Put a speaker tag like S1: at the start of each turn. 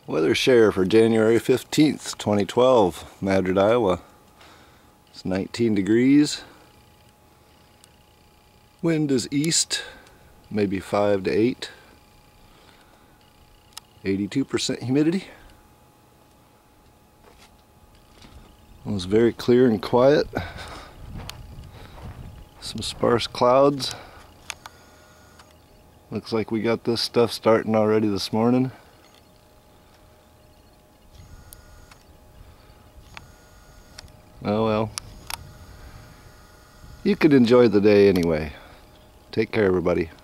S1: Weathershare for January 15th, 2012, Madrid, Iowa. It's 19 degrees. Wind is east, maybe 5 to 8. 82% humidity. It was very clear and quiet. Some sparse clouds. Looks like we got this stuff starting already this morning. Oh well. You could enjoy the day anyway. Take care, everybody.